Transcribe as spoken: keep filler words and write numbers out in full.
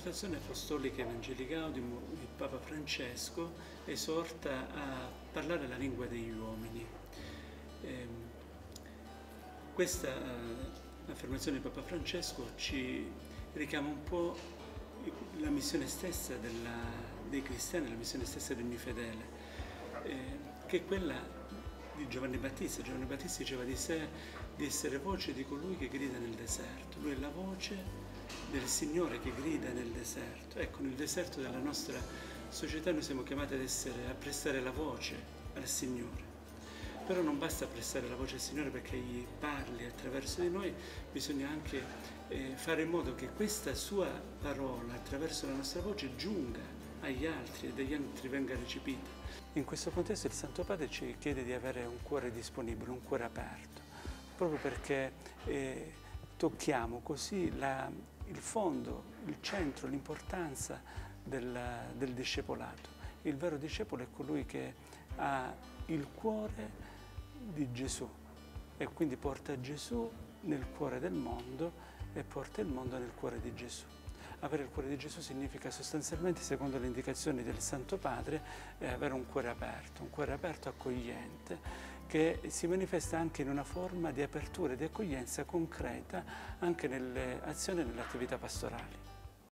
L'esortazione apostolica Evangelii Gaudium, il Papa Francesco esorta a parlare la lingua degli uomini. Eh, questa eh, affermazione del Papa Francesco ci richiama un po' la missione stessa della, dei cristiani, la missione stessa di ogni fedele, eh, che è quella di Giovanni Battista. Giovanni Battista diceva di sé di essere voce di colui che grida nel deserto. Lui è la voce del Signore che grida nel deserto. Ecco, nel deserto della nostra società noi siamo chiamati ad essere, a prestare la voce al Signore. Però non basta prestare la voce al Signore perché Egli parli attraverso di noi, bisogna anche eh, fare in modo che questa sua parola attraverso la nostra voce giunga agli altri e dagli altri venga recepita. In questo contesto il Santo Padre ci chiede di avere un cuore disponibile, un cuore aperto, proprio perché eh, tocchiamo così la, il fondo, il centro, l'importanza del, del discepolato. Il vero discepolo è colui che ha il cuore di Gesù e quindi porta Gesù nel cuore del mondo e porta il mondo nel cuore di Gesù. Avere il cuore di Gesù significa sostanzialmente, secondo le indicazioni del Santo Padre, eh, avere un cuore aperto, un cuore aperto accogliente, che si manifesta anche in una forma di apertura e di accoglienza concreta anche nelle azioni e nelle attività pastorali.